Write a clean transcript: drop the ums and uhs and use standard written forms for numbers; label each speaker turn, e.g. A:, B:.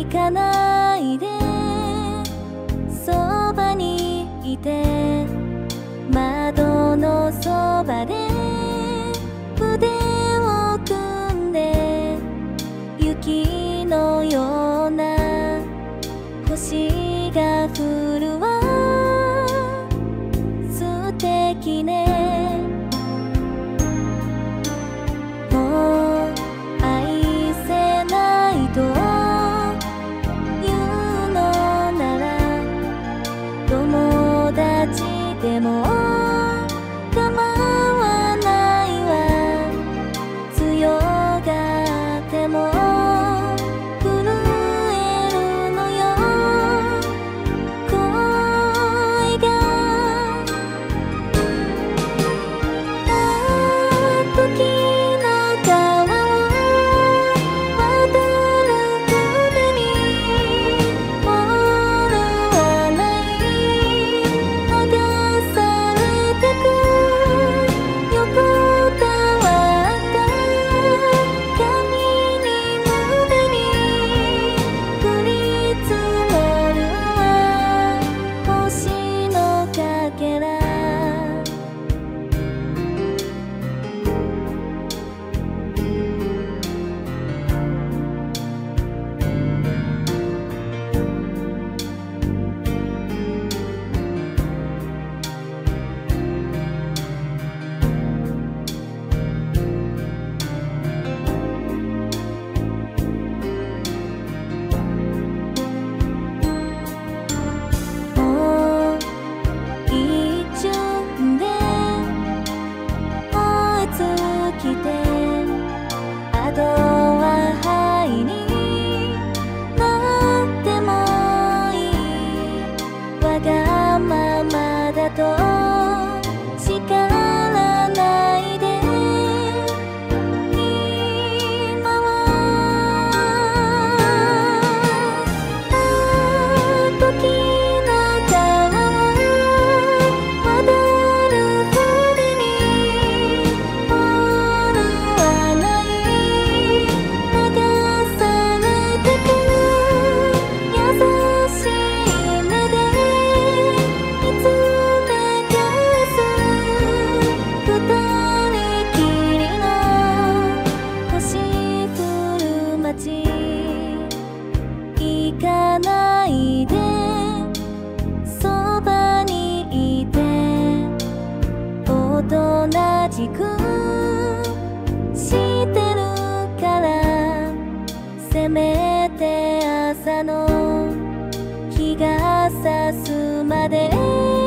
A: 行かないでそばにいて窓のそばで腕を組んで雪のような星が降るわ素敵ねもう愛せないと言うのなら友達でも構わないわ強がっても震えるのよ声が時の川を渡る船に戻らない流されてく横たわった髪に胸に降り積もるは星のかけらもう一瞬で燃え尽きてあとは灰になってもいいわがままだと叱らないで今は時の川を渡る船に戻らない流されてく優しい目で見つめ返す二人きりの星降る街行かないでそばにいておとなしくしてるからせめて朝の日が差すまで